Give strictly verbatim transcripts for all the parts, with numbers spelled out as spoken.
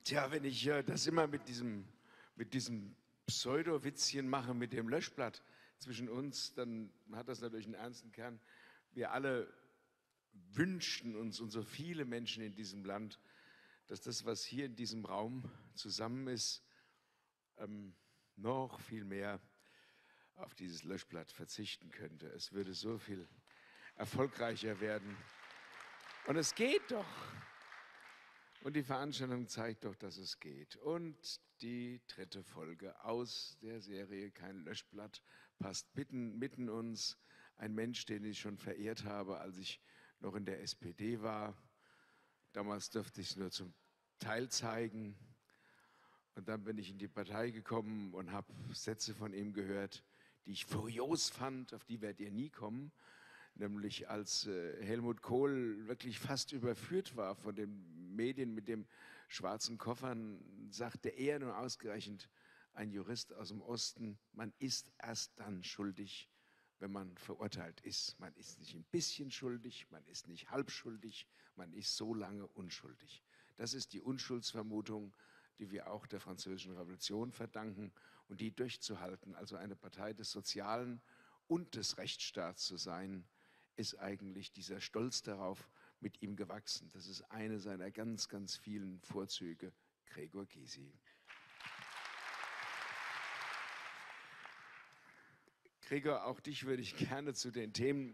Tja, wenn ich äh, das immer mit diesem, mit diesem Pseudo-Witzchen mache, mit dem Löschblatt zwischen uns, dann hat das natürlich einen ernsten Kern. Wir alle wünschen uns, und so viele Menschen in diesem Land, dass das, was hier in diesem Raum zusammen ist, ähm, noch viel mehr auf dieses Löschblatt verzichten könnte. Es würde so viel erfolgreicher werden. Und es geht doch. Und die Veranstaltung zeigt doch, dass es geht. Und die dritte Folge aus der Serie Kein Löschblatt passt mitten, mitten uns. Ein Mensch, den ich schon verehrt habe, als ich noch in der S P D war. Damals durfte ich es nur zum Teil zeigen. Und dann bin ich in die Partei gekommen und habe Sätze von ihm gehört, die ich furios fand, auf die werdet ihr nie kommen. Nämlich als äh, Helmut Kohl wirklich fast überführt war von den Medien mit dem schwarzen Koffern, sagte er nur ausgerechnet, ein Jurist aus dem Osten, man ist erst dann schuldig, wenn man verurteilt ist. Man ist nicht ein bisschen schuldig, man ist nicht halb schuldig, man ist so lange unschuldig. Das ist die Unschuldsvermutung, die wir auch der Französischen Revolution verdanken und die durchzuhalten, also eine Partei des Sozialen und des Rechtsstaats zu sein, ist eigentlich dieser Stolz darauf mit ihm gewachsen. Das ist eine seiner ganz, ganz vielen Vorzüge, Gregor Gysi. Gregor, auch dich würde ich gerne zu den Themen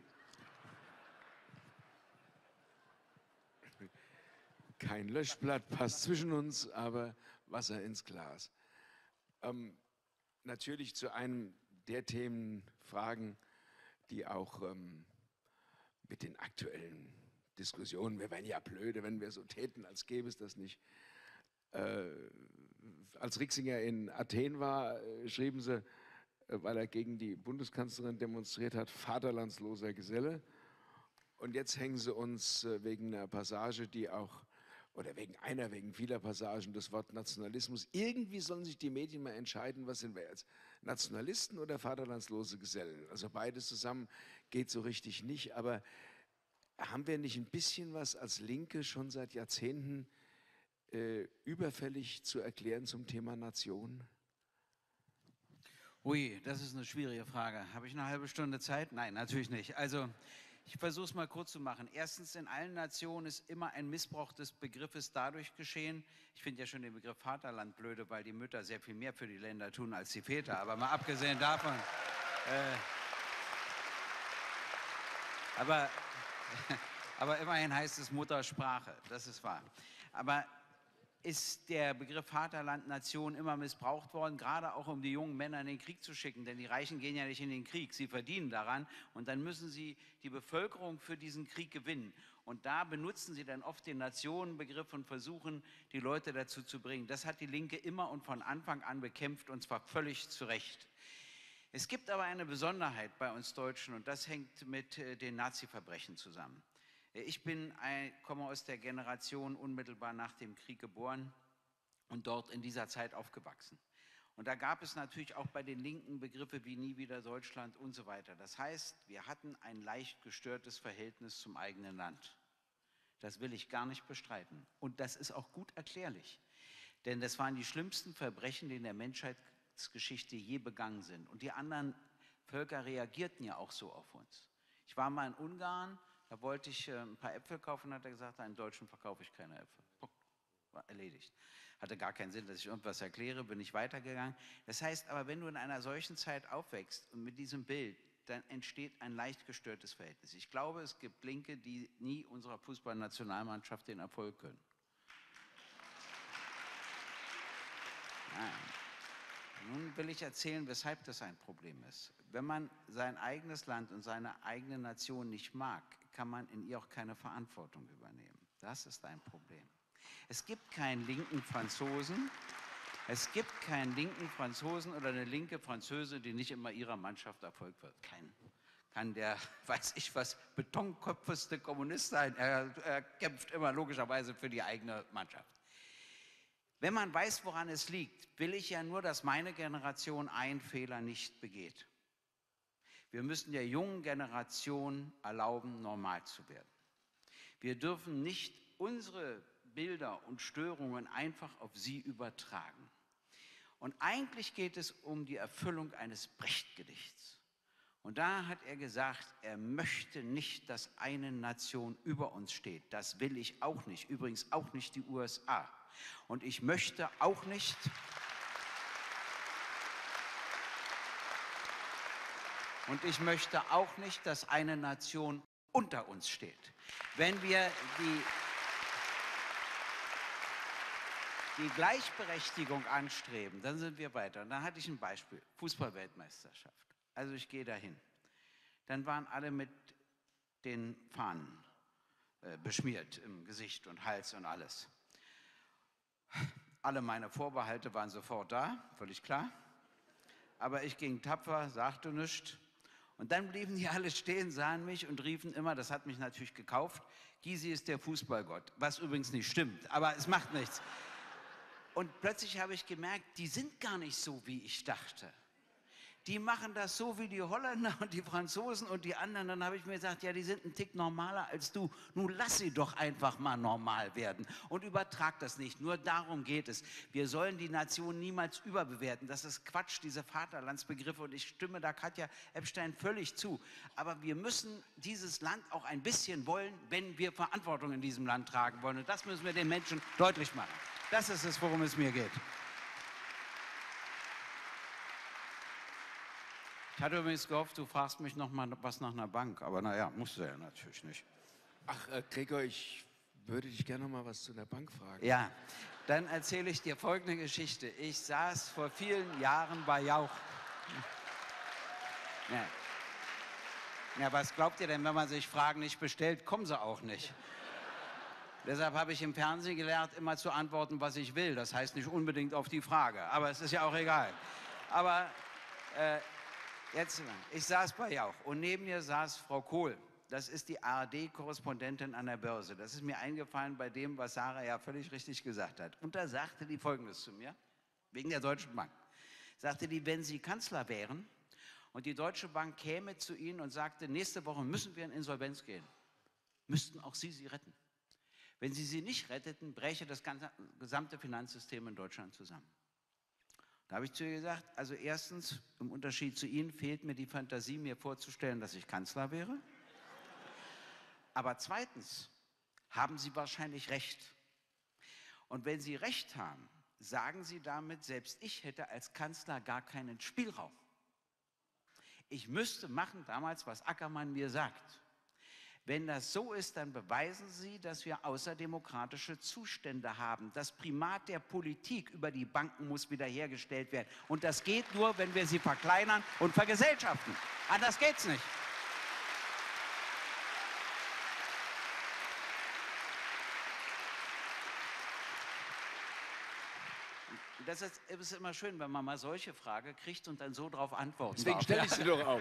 kein Löschblatt passt zwischen uns, aber Wasser ins Glas. Ähm, natürlich zu einem der Themen fragen, die auch ähm, mit den aktuellen Diskussionen, wir wären ja blöde, wenn wir so täten, als gäbe es das nicht. Äh, als Rixinger in Athen war, äh, schrieben sie, äh, weil er gegen die Bundeskanzlerin demonstriert hat, vaterlandsloser Geselle. Und jetzt hängen sie uns äh, wegen einer Passage, die auch, oder wegen einer, wegen vieler Passagen, das Wort Nationalismus. Irgendwie sollen sich die Medien mal entscheiden, was sind wir jetzt, Nationalisten oder vaterlandslose Gesellen. Also beides zusammen geht so richtig nicht, aber haben wir nicht ein bisschen was als Linke schon seit Jahrzehnten äh, überfällig zu erklären zum Thema Nation? Ui, das ist eine schwierige Frage. Habe ich eine halbe Stunde Zeit? Nein, natürlich nicht. Also ich versuche es mal kurz zu machen. Erstens, in allen Nationen ist immer ein Missbrauch des Begriffes dadurch geschehen. Ich finde ja schon den Begriff Vaterland blöde, weil die Mütter sehr viel mehr für die Länder tun als die Väter. Aber mal abgesehen davon. Äh, aber, aber immerhin heißt es Muttersprache, das ist wahr. Aber ist der Begriff Vaterland, Nation immer missbraucht worden, gerade auch um die jungen Männer in den Krieg zu schicken, denn die Reichen gehen ja nicht in den Krieg, sie verdienen daran und dann müssen sie die Bevölkerung für diesen Krieg gewinnen. Und da benutzen sie dann oft den Nationenbegriff und versuchen, die Leute dazu zu bringen. Das hat die Linke immer und von Anfang an bekämpft und zwar völlig zu Recht. Es gibt aber eine Besonderheit bei uns Deutschen und das hängt mit den Nazi-Verbrechen zusammen. Ich bin ein, komme aus der Generation unmittelbar nach dem Krieg geboren und dort in dieser Zeit aufgewachsen. Und da gab es natürlich auch bei den Linken Begriffe wie nie wieder Deutschland und so weiter. Das heißt, wir hatten ein leicht gestörtes Verhältnis zum eigenen Land. Das will ich gar nicht bestreiten. Und das ist auch gut erklärlich. Denn das waren die schlimmsten Verbrechen, die in der Menschheitsgeschichte je begangen sind. Und die anderen Völker reagierten ja auch so auf uns. Ich war mal in Ungarn. Da wollte ich äh, ein paar Äpfel kaufen und hat er gesagt, einen Deutschen verkaufe ich keine Äpfel. War erledigt. Hatte gar keinen Sinn, dass ich irgendwas erkläre, bin ich weitergegangen. Das heißt aber, wenn du in einer solchen Zeit aufwächst und mit diesem Bild, dann entsteht ein leicht gestörtes Verhältnis. Ich glaube, es gibt Linke, die nie unserer Fußballnationalmannschaft den Erfolg gönnen. Nein. Nun will ich erzählen, weshalb das ein Problem ist. Wenn man sein eigenes Land und seine eigene Nation nicht mag, kann man in ihr auch keine Verantwortung übernehmen. Das ist ein Problem. Es gibt keinen linken Franzosen, es gibt keinen linken Franzosen oder eine linke Französin, die nicht immer ihrer Mannschaft Erfolg wird. Kein, kann der, weiß ich was, betonköpfeste Kommunist sein. Er, er kämpft immer logischerweise für die eigene Mannschaft. Wenn man weiß, woran es liegt, will ich ja nur, dass meine Generation einen Fehler nicht begeht. Wir müssen der jungen Generation erlauben, normal zu werden. Wir dürfen nicht unsere Bilder und Störungen einfach auf sie übertragen. Und eigentlich geht es um die Erfüllung eines Brecht-Gedichts. Und da hat er gesagt, er möchte nicht, dass eine Nation über uns steht. Das will ich auch nicht. Übrigens auch nicht die U S A. Und ich möchte auch nicht, und ich möchte auch nicht, dass eine Nation unter uns steht. Wenn wir die, die Gleichberechtigung anstreben, dann sind wir weiter. Und dann hatte ich ein Beispiel, Fußball-Weltmeisterschaft. Also ich gehe dahin. Dann waren alle mit den Fahnen äh, beschmiert im Gesicht und Hals und alles. Alle meine Vorbehalte waren sofort da, völlig klar. Aber ich ging tapfer, sagte nichts. Und dann blieben die alle stehen, sahen mich und riefen immer, das hat mich natürlich gekauft, Gysi ist der Fußballgott. Was übrigens nicht stimmt, aber es macht nichts. Und plötzlich habe ich gemerkt, die sind gar nicht so, wie ich dachte. Die machen das so wie die Holländer und die Franzosen und die anderen. Dann habe ich mir gesagt, ja, die sind ein Tick normaler als du. Nun lass sie doch einfach mal normal werden und übertrag das nicht. Nur darum geht es. Wir sollen die Nation niemals überbewerten. Das ist Quatsch, diese Vaterlandsbegriffe. Und ich stimme da Katja Epstein völlig zu. Aber wir müssen dieses Land auch ein bisschen wollen, wenn wir Verantwortung in diesem Land tragen wollen. Und das müssen wir den Menschen deutlich machen. Das ist es, worum es mir geht. Ich hatte übrigens gehofft, du fragst mich noch mal was nach einer Bank, aber naja, musst du ja natürlich nicht. Ach, äh, Gregor, ich würde dich gerne noch mal was zu der Bank fragen. Ja, dann erzähle ich dir folgende Geschichte. Ich saß vor vielen Jahren bei Jauch. Ja. Ja, was glaubt ihr denn, wenn man sich Fragen nicht bestellt, kommen sie auch nicht. Deshalb habe ich im Fernsehen gelernt, immer zu antworten, was ich will. Das heißt nicht unbedingt auf die Frage, aber es ist ja auch egal. Aber äh, jetzt, ich saß bei Jauch und neben mir saß Frau Kohl. Das ist die A R D-Korrespondentin an der Börse. Das ist mir eingefallen bei dem, was Sarah ja völlig richtig gesagt hat. Und da sagte die Folgendes zu mir, wegen der Deutschen Bank. Sagte die, wenn Sie Kanzler wären und die Deutsche Bank käme zu Ihnen und sagte, nächste Woche müssen wir in Insolvenz gehen, müssten auch Sie sie retten. Wenn Sie sie nicht retteten, bräche das ganze, gesamte Finanzsystem in Deutschland zusammen. Da habe ich zu ihr gesagt, also erstens, im Unterschied zu Ihnen fehlt mir die Fantasie, mir vorzustellen, dass ich Kanzler wäre. Aber zweitens haben Sie wahrscheinlich recht. Und wenn Sie recht haben, sagen Sie damit, selbst ich hätte als Kanzler gar keinen Spielraum. Ich müsste machen damals, was Ackermann mir sagt. Wenn das so ist, dann beweisen Sie, dass wir außerdemokratische Zustände haben. Das Primat der Politik über die Banken muss wiederhergestellt werden. Und das geht nur, wenn wir sie verkleinern und vergesellschaften. Anders geht's nicht. Das ist, ist immer schön, wenn man mal solche Fragen kriegt und dann so darauf antworten Deswegen darf. stelle ich sie doch auch.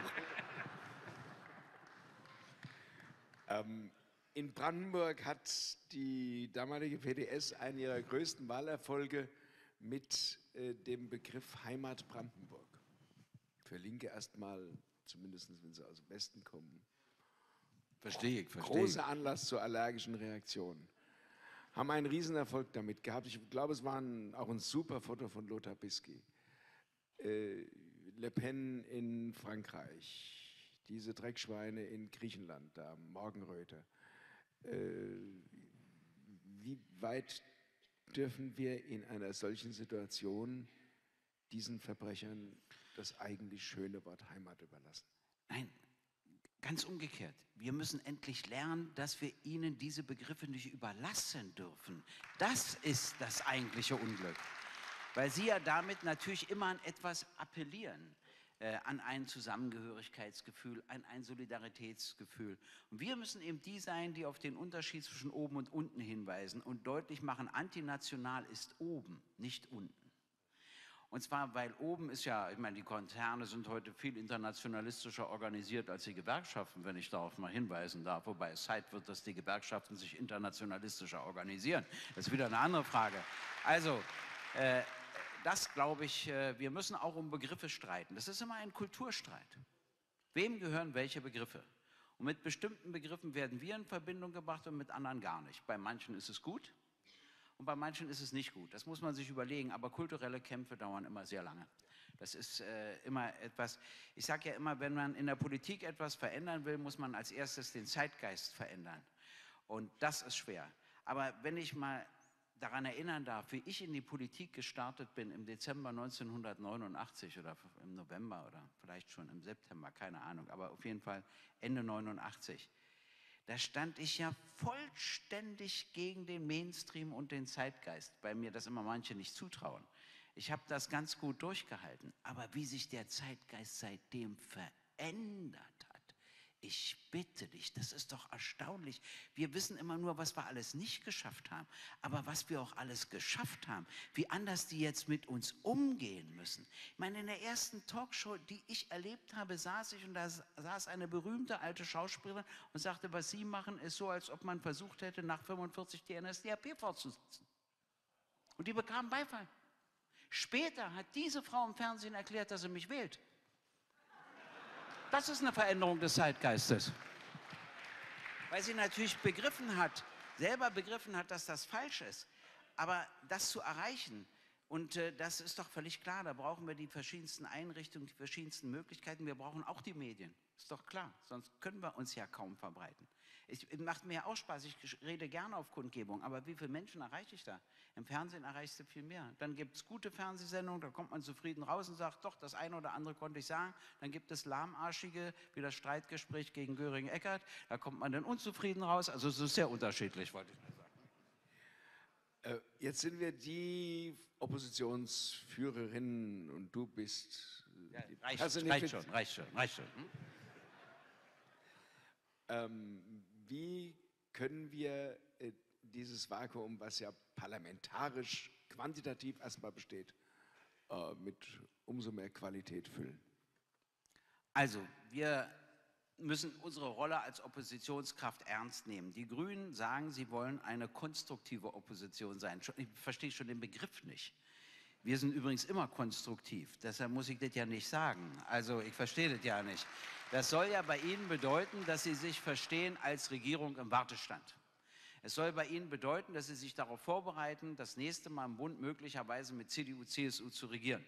ähm, in Brandenburg hat die damalige P D S einen ihrer größten Wahlerfolge mit äh, dem Begriff Heimat Brandenburg. Für Linke erstmal, zumindest wenn sie aus dem Westen kommen. Verstehe ich, verstehe ich. Großer Anlass zur allergischen Reaktion. Haben einen Riesenerfolg damit gehabt. Ich glaube, es war ein, auch ein super Foto von Lothar Bisky. Äh, Le Pen in Frankreich, diese Dreckschweine in Griechenland, da Morgenröte. Äh, wie weit dürfen wir in einer solchen Situation diesen Verbrechern das eigentlich schöne Wort Heimat überlassen? Nein, ganz umgekehrt. Wir müssen endlich lernen, dass wir ihnen diese Begriffe nicht überlassen dürfen. Das ist das eigentliche Unglück. Weil sie ja damit natürlich immer an etwas appellieren. Äh, an ein Zusammengehörigkeitsgefühl, an ein Solidaritätsgefühl. Und wir müssen eben die sein, die auf den Unterschied zwischen oben und unten hinweisen und deutlich machen, antinational ist oben, nicht unten. Und zwar, weil oben ist ja, ich meine, die Konzerne sind heute viel internationalistischer organisiert als die Gewerkschaften, wenn ich darauf mal hinweisen darf. Wobei es Zeit wird, dass die Gewerkschaften sich internationalistischer organisieren. Das ist wieder eine andere Frage. Also, äh, das glaube ich, äh, wir müssen auch um Begriffe streiten. Das ist immer ein Kulturstreit. Wem gehören welche Begriffe? Und mit bestimmten Begriffen werden wir in Verbindung gebracht und mit anderen gar nicht. Bei manchen ist es gut und bei manchen ist es nicht gut. Das muss man sich überlegen, aber kulturelle Kämpfe dauern immer sehr lange. Das ist äh, immer etwas, ich sage ja immer, wenn man in der Politik etwas verändern will, muss man als erstes den Zeitgeist verändern. Und das ist schwer. Aber wenn ich mal daran erinnern darf, wie ich in die Politik gestartet bin im Dezember neunzehnhundertneunundachtzig oder im November oder vielleicht schon im September, keine Ahnung, aber auf jeden Fall Ende neunundachtzig. Da stand ich ja vollständig gegen den Mainstream und den Zeitgeist, weil mir das immer manche nicht zutrauen. Ich habe das ganz gut durchgehalten, aber wie sich der Zeitgeist seitdem verändert hat, ich bitte dich, das ist doch erstaunlich. Wir wissen immer nur, was wir alles nicht geschafft haben, aber was wir auch alles geschafft haben, wie anders die jetzt mit uns umgehen müssen. Ich meine, in der ersten Talkshow, die ich erlebt habe, saß ich und da saß eine berühmte alte Schauspielerin und sagte, was Sie machen, ist so, als ob man versucht hätte, nach fünfundvierzig die N S D A P fortzusetzen. Und die bekamen Beifall. Später hat diese Frau im Fernsehen erklärt, dass sie mich wählt. Das ist eine Veränderung des Zeitgeistes. Weil sie natürlich begriffen hat, selber begriffen hat, dass das falsch ist. Aber das zu erreichen, und äh, das ist doch völlig klar, da brauchen wir die verschiedensten Einrichtungen, die verschiedensten Möglichkeiten. Wir brauchen auch die Medien, ist doch klar, sonst können wir uns ja kaum verbreiten. Es macht mir ja auch Spaß, ich rede gerne auf Kundgebung, aber wie viele Menschen erreiche ich da? Im Fernsehen erreichst du viel mehr. Dann gibt es gute Fernsehsendungen, da kommt man zufrieden raus und sagt, doch, das eine oder andere konnte ich sagen. Dann gibt es lahmarschige, wie das Streitgespräch gegen Göring-Eckardt, da kommt man dann unzufrieden raus. Also es ist sehr unterschiedlich, wollte ich mal sagen. Äh, jetzt sind wir die Oppositionsführerinnen und du bist... Ja, reicht, reicht schon, reicht schon, reicht schon. Hm? Ähm, wie können wir äh, dieses Vakuum, was ja parlamentarisch quantitativ erstmal besteht, äh, mit umso mehr Qualität füllen? Also, wir müssen unsere Rolle als Oppositionskraft ernst nehmen. Die Grünen sagen, sie wollen eine konstruktive Opposition sein. Ich verstehe schon den Begriff nicht. Wir sind übrigens immer konstruktiv, deshalb muss ich das ja nicht sagen. Also ich verstehe das ja nicht. Das soll ja bei Ihnen bedeuten, dass Sie sich verstehen als Regierung im Wartestand. Es soll bei Ihnen bedeuten, dass Sie sich darauf vorbereiten, das nächste Mal im Bund möglicherweise mit C D U, C S U zu regieren.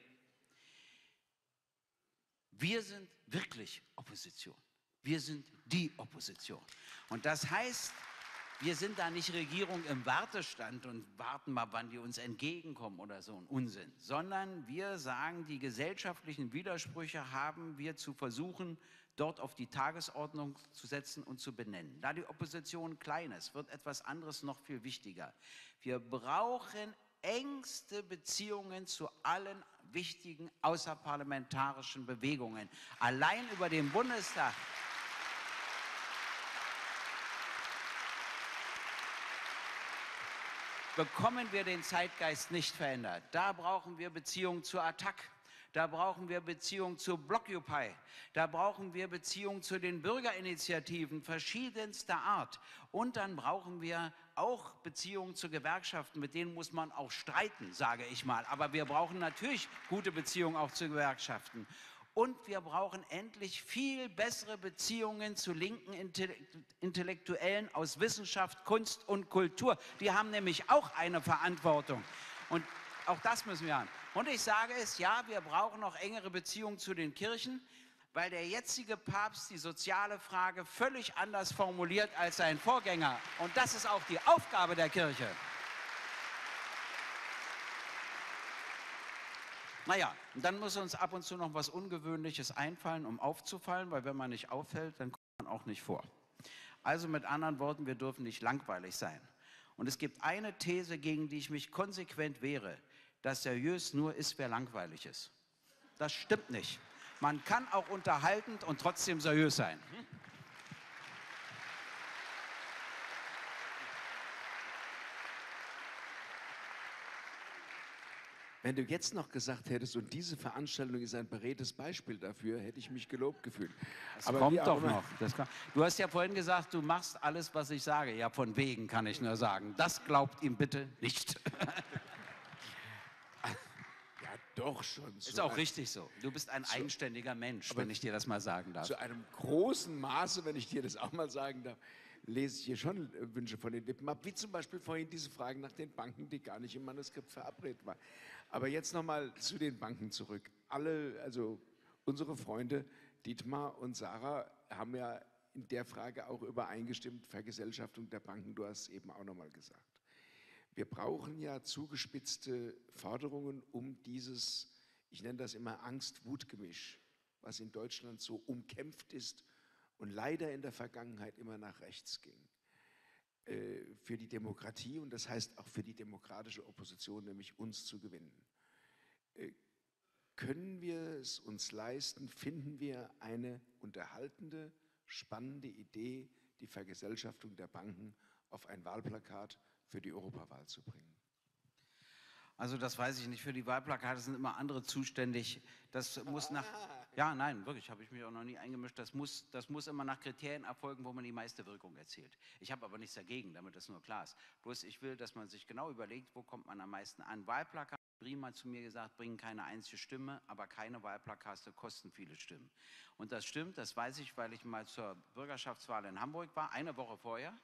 Wir sind wirklich Opposition. Wir sind die Opposition. Und das heißt, wir sind da nicht Regierung im Wartestand und warten mal, wann die uns entgegenkommen oder so ein Unsinn, sondern wir sagen, die gesellschaftlichen Widersprüche haben wir zu versuchen, dort auf die Tagesordnung zu setzen und zu benennen. Da die Opposition klein ist, wird etwas anderes noch viel wichtiger. Wir brauchen engste Beziehungen zu allen wichtigen außerparlamentarischen Bewegungen. Allein über den Bundestag bekommen wir den Zeitgeist nicht verändert. Da brauchen wir Beziehungen zur Attac, da brauchen wir Beziehungen zu Blockupy, da brauchen wir Beziehungen zu den Bürgerinitiativen verschiedenster Art. Und dann brauchen wir auch Beziehungen zu Gewerkschaften, mit denen muss man auch streiten, sage ich mal. Aber wir brauchen natürlich gute Beziehungen auch zu Gewerkschaften. Und wir brauchen endlich viel bessere Beziehungen zu linken Intellektuellen aus Wissenschaft, Kunst und Kultur. Die haben nämlich auch eine Verantwortung. Und auch das müssen wir haben. Und ich sage es, ja, wir brauchen noch engere Beziehungen zu den Kirchen, weil der jetzige Papst die soziale Frage völlig anders formuliert als sein Vorgänger. Und das ist auch die Aufgabe der Kirche. Naja, und dann muss uns ab und zu noch was Ungewöhnliches einfallen, um aufzufallen, weil wenn man nicht auffällt, dann kommt man auch nicht vor. Also mit anderen Worten, wir dürfen nicht langweilig sein. Und es gibt eine These, gegen die ich mich konsequent wehre, dass seriös nur ist, wer langweilig ist. Das stimmt nicht. Man kann auch unterhaltend und trotzdem seriös sein. Hm? Wenn du jetzt noch gesagt hättest, und diese Veranstaltung ist ein beredtes Beispiel dafür, hätte ich mich gelobt gefühlt. Das Aber kommt doch noch. Das kann, du hast ja vorhin gesagt, du machst alles, was ich sage. Ja, von wegen kann ich nur sagen. Das glaubt ihm bitte nicht. Ja, doch schon. Ist auch richtig so. Du bist ein so, eigenständiger Mensch, wenn ich dir das mal sagen darf. Zu einem großen Maße, wenn ich dir das auch mal sagen darf. lese ich hier schon Wünsche von den Lippen ab, wie zum Beispiel vorhin diese Fragen nach den Banken, die gar nicht im Manuskript verabredet waren. Aber jetzt nochmal zu den Banken zurück. Alle, also unsere Freunde Dietmar und Sarah haben ja in der Frage auch übereingestimmt, Vergesellschaftung der Banken, du hast es eben auch nochmal gesagt. Wir brauchen ja zugespitzte Forderungen, um dieses, ich nenne das immer Angst-Wut-Gemisch, was in Deutschland so umkämpft ist und leider in der Vergangenheit immer nach rechts ging, äh, für die Demokratie und das heißt auch für die demokratische Opposition, nämlich uns zu gewinnen. Äh, können wir es uns leisten, finden wir eine unterhaltende, spannende Idee, die Vergesellschaftung der Banken auf ein Wahlplakat für die Europawahl zu bringen? Also das weiß ich nicht. Für die Wahlplakate sind immer andere zuständig. Das muss nach... Ja, nein, wirklich, habe ich mich auch noch nie eingemischt. Das muss, das muss immer nach Kriterien erfolgen, wo man die meiste Wirkung erzielt. Ich habe aber nichts dagegen, damit das nur klar ist. Bloß ich will, dass man sich genau überlegt, wo kommt man am meisten an. Wahlplakate, Riemann hat zu mir gesagt, bringen keine einzige Stimme, aber keine Wahlplakate kosten viele Stimmen. Und das stimmt, das weiß ich, weil ich mal zur Bürgerschaftswahl in Hamburg war, eine Woche vorher.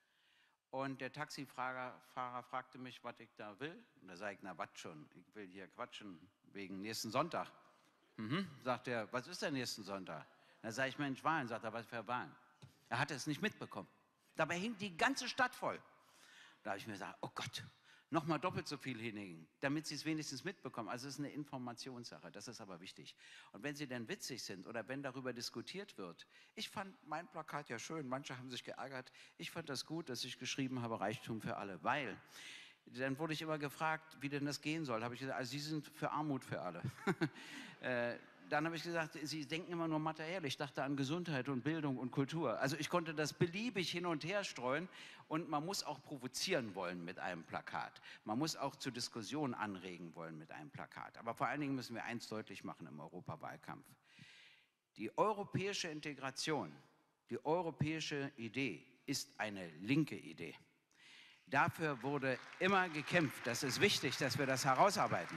Und der Taxifahrer Fahrer fragte mich, was ich da will. Und da sage ich, na was schon, ich will hier quatschen wegen nächsten Sonntag. Mhm, sagt er, was ist denn nächsten Sonntag? Da sage ich, Mensch, Wahlen. Sagt er, was für Wahlen? Er hatte es nicht mitbekommen. Dabei hing die ganze Stadt voll. Da habe ich mir gesagt, oh Gott, nochmal doppelt so viel hinlegen, damit Sie es wenigstens mitbekommen. Also es ist eine Informationssache, das ist aber wichtig. Und wenn Sie dann witzig sind oder wenn darüber diskutiert wird, ich fand mein Plakat ja schön, manche haben sich geärgert, ich fand das gut, dass ich geschrieben habe, Reichtum für alle, weil dann wurde ich immer gefragt, wie denn das gehen soll. Da habe ich gesagt, also Sie sind für Armut für alle. äh, Dann habe ich gesagt, Sie denken immer nur materiell. Ich dachte an Gesundheit und Bildung und Kultur. Also ich konnte das beliebig hin und her streuen und man muss auch provozieren wollen mit einem Plakat. Man muss auch zur Diskussion anregen wollen mit einem Plakat. Aber vor allen Dingen müssen wir eins deutlich machen im Europawahlkampf. Die europäische Integration, die europäische Idee ist eine linke Idee. Dafür wurde immer gekämpft. Das ist wichtig, dass wir das herausarbeiten.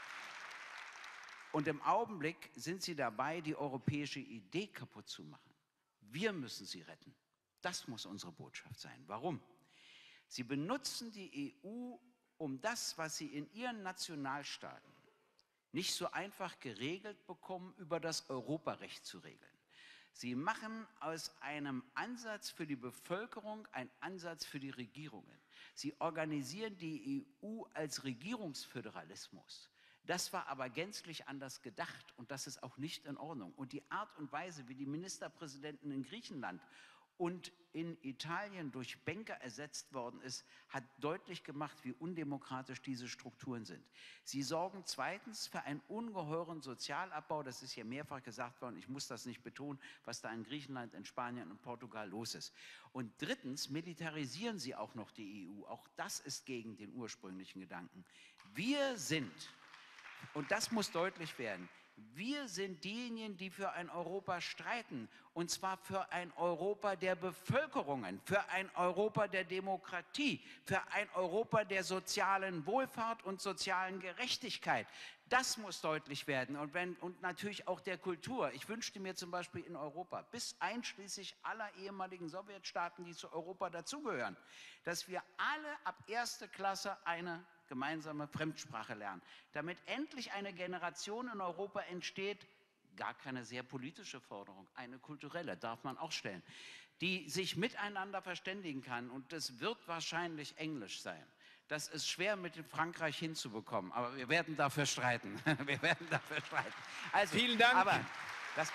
Und im Augenblick sind sie dabei, die europäische Idee kaputt zu machen. Wir müssen sie retten. Das muss unsere Botschaft sein. Warum? Sie benutzen die E U, um das, was sie in ihren Nationalstaaten nicht so einfach geregelt bekommen, über das Europarecht zu regeln. Sie machen aus einem Ansatz für die Bevölkerung einen Ansatz für die Regierungen. Sie organisieren die E U als Regierungsföderalismus. Das war aber gänzlich anders gedacht und das ist auch nicht in Ordnung. Und die Art und Weise, wie die Ministerpräsidenten in Griechenland und in Italien durch Banker ersetzt worden ist, hat deutlich gemacht, wie undemokratisch diese Strukturen sind. Sie sorgen zweitens für einen ungeheuren Sozialabbau, das ist hier mehrfach gesagt worden, ich muss das nicht betonen, was da in Griechenland, in Spanien und Portugal los ist. Und drittens militarisieren sie auch noch die E U, auch das ist gegen den ursprünglichen Gedanken. Wir sind... Und das muss deutlich werden. Wir sind diejenigen, die für ein Europa streiten, und zwar für ein Europa der Bevölkerungen, für ein Europa der Demokratie, für ein Europa der sozialen Wohlfahrt und sozialen Gerechtigkeit. Das muss deutlich werden und, wenn, und natürlich auch der Kultur. Ich wünschte mir zum Beispiel in Europa, bis einschließlich aller ehemaligen Sowjetstaaten, die zu Europa dazugehören, dass wir alle ab erster Klasse eine gemeinsame Fremdsprache lernen, damit endlich eine Generation in Europa entsteht, gar keine sehr politische Forderung, eine kulturelle, darf man auch stellen, die sich miteinander verständigen kann und das wird wahrscheinlich Englisch sein. Das ist schwer mit Frankreich hinzubekommen, aber wir werden dafür streiten. Wir werden dafür streiten. Also, vielen Dank. Aber das,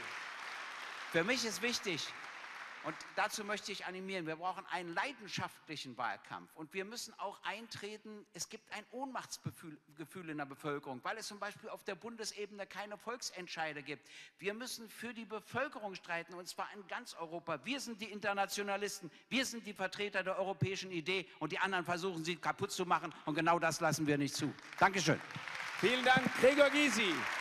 für mich ist wichtig, und dazu möchte ich animieren, wir brauchen einen leidenschaftlichen Wahlkampf und wir müssen auch eintreten, es gibt ein Ohnmachtsgefühl in der Bevölkerung, weil es zum Beispiel auf der Bundesebene keine Volksentscheide gibt. Wir müssen für die Bevölkerung streiten und zwar in ganz Europa. Wir sind die Internationalisten, wir sind die Vertreter der europäischen Idee und die anderen versuchen sie kaputt zu machen und genau das lassen wir nicht zu. Dankeschön. Vielen Dank, Gregor Gysi.